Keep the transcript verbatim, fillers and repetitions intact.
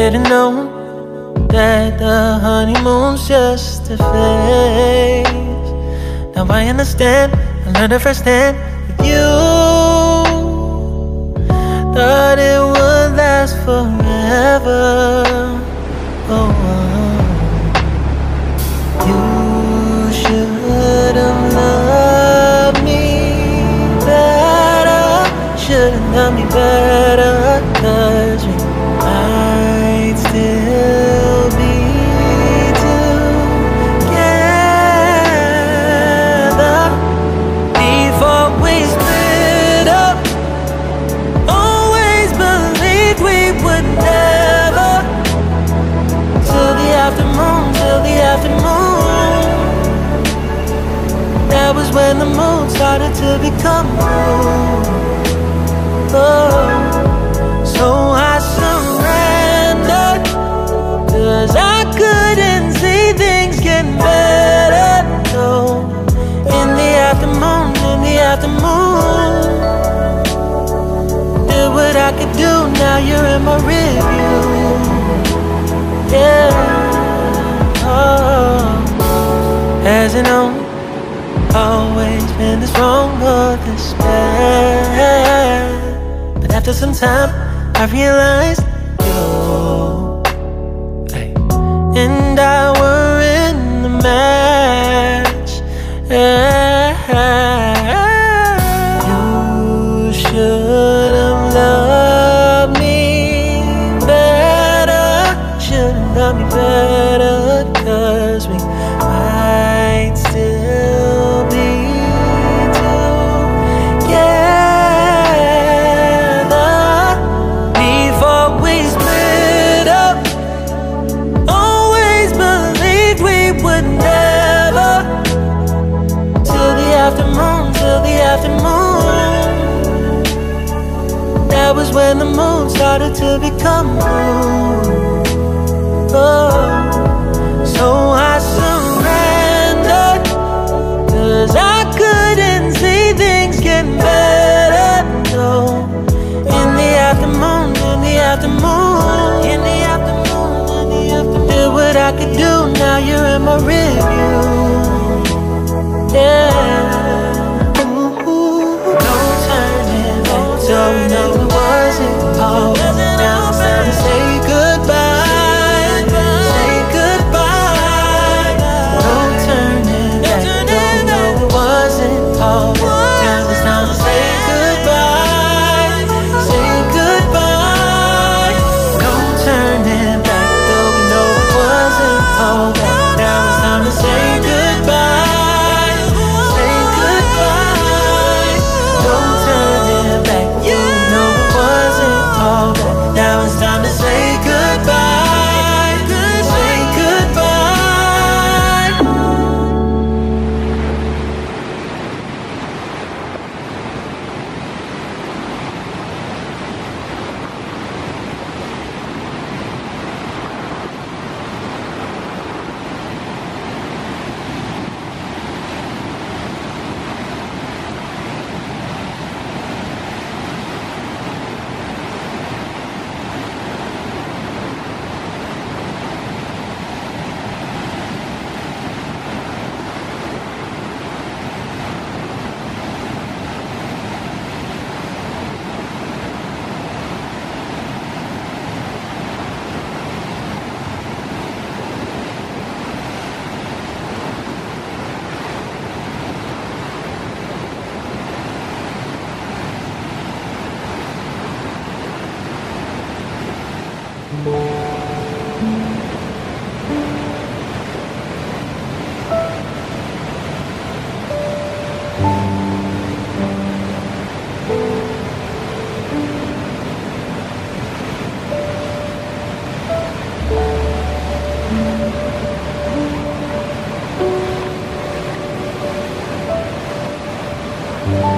Should've known that the honeymoon's just a phase. Now I understand, I learned it firsthand with you. Thought it would last forever. Oh, you should've loved me better. Should've loved me better, 'cause we might still be together before we split up. Always believed we would never, till the afternoon, till the afternoon. That was when the moon started to become blue. Oh, so I surrendered, 'cause I couldn't see things getting better. No, in the afternoon, in the afternoon, did what I could do, now you're in my review. Yeah, oh, hasn't known, always been this wrong or this bad. But after some time, I realized you hey, and I were in the match. You should have loved me better. Should have loved me better, 'cause we might still be together before we split up. Always believed we would never, till the afternoon, till the afternoon. That was when the moon started to become blue. Oh, so I surrendered, 'cause I couldn't see things getting better. No, in the afternoon, in the afternoon, in the afternoon, in the afternoon, did what I could do, now you're in my review. Yeah, ooh, no turning back, so we know it wasn't all. Now it's time to say goodbye, say goodbye. No turning back, don't know it wasn't all. Now it's time to say goodbye, say goodbye. No turning back, though we know it wasn't all. Now it's time to say goodbye, say goodbye. No turning back, you know it wasn't all. Now it's time to say goodbye, say goodbye. Bye.